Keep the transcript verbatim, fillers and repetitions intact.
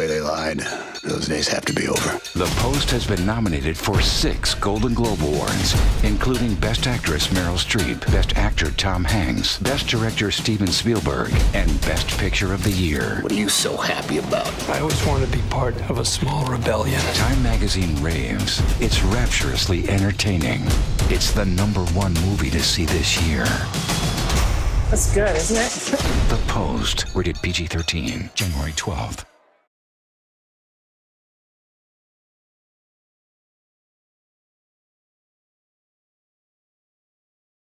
way they lied. Those days have to be over. The Post has been nominated for six Golden Globe Awards, including Best Actress Meryl Streep, Best Actor Tom Hanks, Best Director Steven Spielberg, and Best Picture of the Year. What are you so happy about? I always wanted to be part of a small rebellion. Time magazine raves. It's rapturously entertaining. It's the number one movie to see this year. That's good, isn't it? The Post, rated P G thirteen, January twelfth.